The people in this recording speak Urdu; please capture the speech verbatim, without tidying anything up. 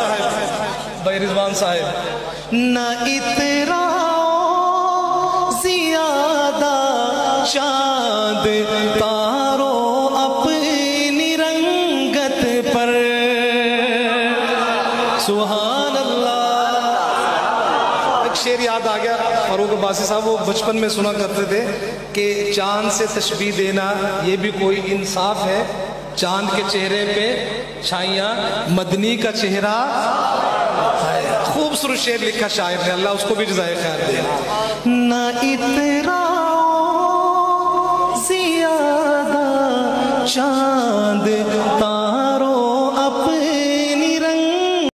صاحب بھائی رضوان صاحب، نہ اتراؤ زیادہ چاند تارو اپنی رنگت پر، سبحان اللہ۔ ایک شعر یاد آ گیا، فاروق عباسی صاحب وہ بچپن میں سنا کرتے تھے کہ چاند سے تشبیہ دینا یہ بھی کوئی انصاف ہے، چاند کے چہرے پہ چھائیاں مدنی کا چہرہ ہے۔ خوبصورت شعر لکھا شاعر نے، اللہ اس کو بھی جزائے خیر دے۔ نہ اتراؤ زیادہ چاند